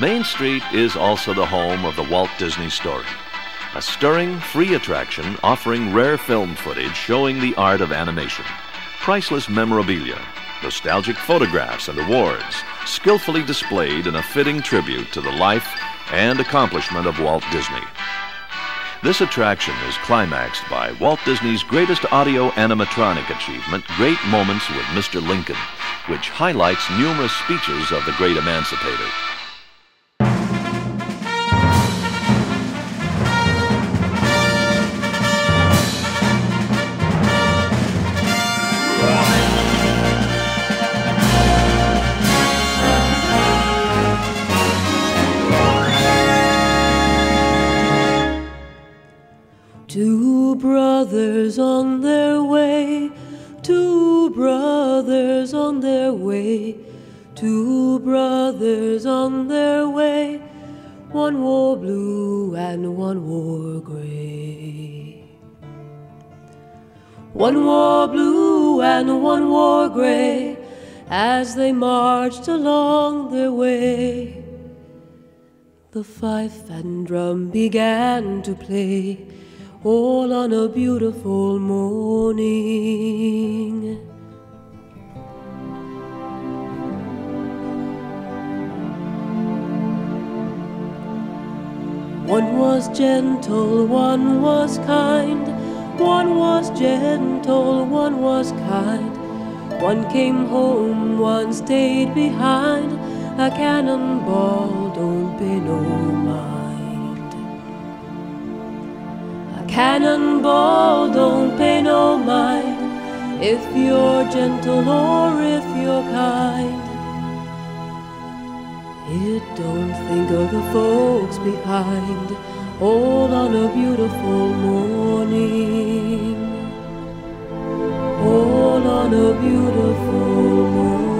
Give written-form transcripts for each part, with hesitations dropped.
Main Street is also the home of the Walt Disney Story, a stirring, free attraction offering rare film footage showing the art of animation, priceless memorabilia, nostalgic photographs and awards, skillfully displayed in a fitting tribute to the life and accomplishment of Walt Disney. This attraction is climaxed by Walt Disney's greatest audio animatronic achievement, Great Moments with Mr. Lincoln, which highlights numerous speeches of the great emancipator. Two brothers on their way, two brothers on their way, two brothers on their way. One wore blue and one wore gray. One wore blue and one wore gray as they marched along their way. The fife and drum began to play, all on a beautiful morning. One was gentle, one was kind. One was gentle, one was kind. One came home, one stayed behind. A cannonball don't pay no mind. Cannonball don't pay no mind if you're gentle or if you're kind. It don't think of the folks behind, all on a beautiful morning, all on a beautiful morning.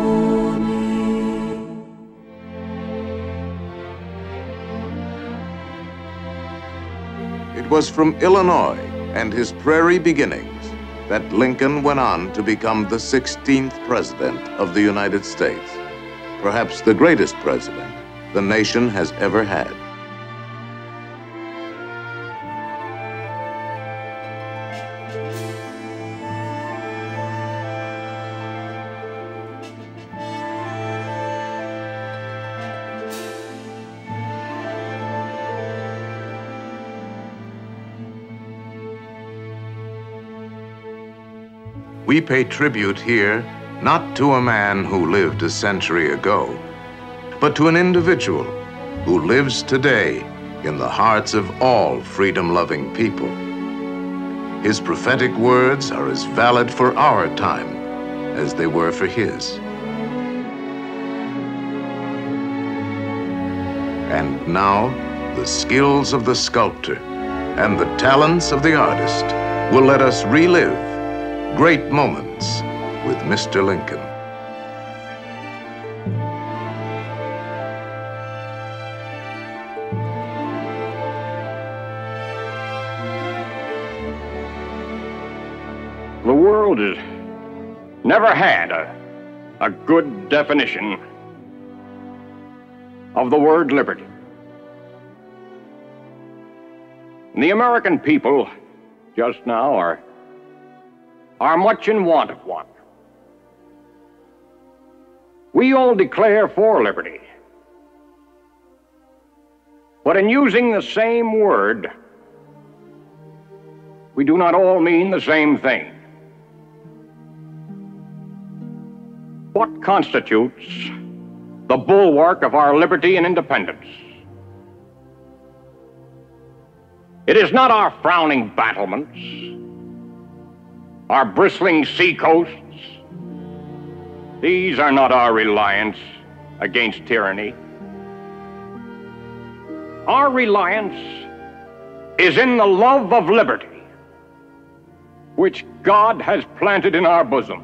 It was from Illinois and his prairie beginnings that Lincoln went on to become the 16th President of the United States, perhaps the greatest president the nation has ever had. We pay tribute here not to a man who lived a century ago, but to an individual who lives today in the hearts of all freedom-loving people. His prophetic words are as valid for our time as they were for his. And now, the skills of the sculptor and the talents of the artist will let us relive great moments with Mr. Lincoln. The world has never had a good definition of the word liberty. And the American people just now are much in want of one. We all declare for liberty, but in using the same word, we do not all mean the same thing. What constitutes the bulwark of our liberty and independence? It is not our frowning battlements, our bristling seacoasts. These are not our reliance against tyranny. Our reliance is in the love of liberty, which God has planted in our bosom.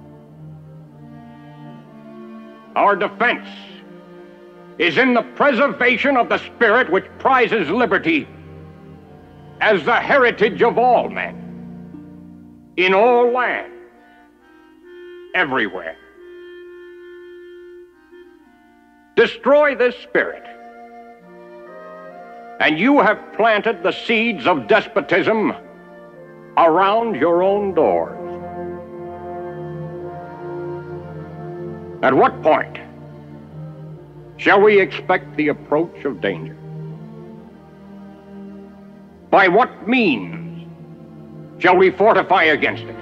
Our defense is in the preservation of the spirit which prizes liberty as the heritage of all men, in all lands, everywhere. Destroy this spirit, and you have planted the seeds of despotism around your own doors. At what point shall we expect the approach of danger? By what means shall we fortify against it?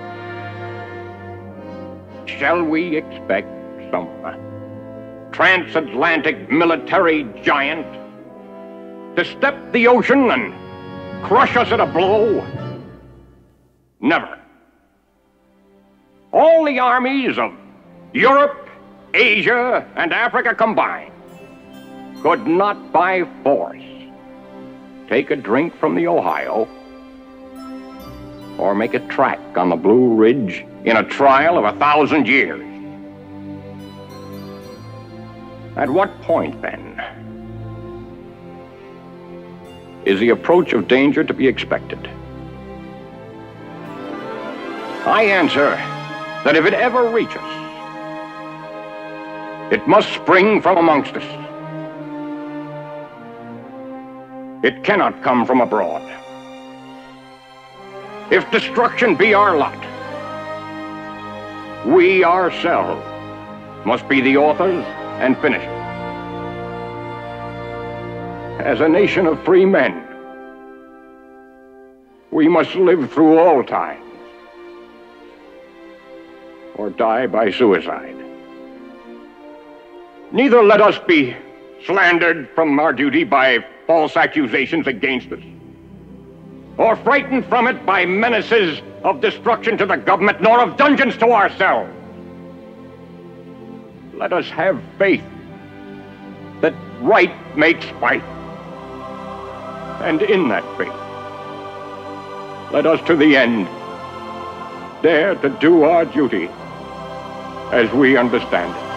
Shall we expect some transatlantic military giant to step the ocean and crush us at a blow? Never. All the armies of Europe, Asia, and Africa combined could not by force take a drink from the Ohio or make a track on the Blue Ridge in a trial of 1,000 years. At what point, then, is the approach of danger to be expected? I answer that if it ever reaches us, it must spring from amongst us. It cannot come from abroad. If destruction be our lot, we ourselves must be the authors and finishers. As a nation of free men, we must live through all times or die by suicide. Neither let us be slandered from our duty by false accusations against us, or frightened from it by menaces of destruction to the government, nor of dungeons to ourselves. Let us have faith that right makes right. And in that faith, let us to the end dare to do our duty as we understand it.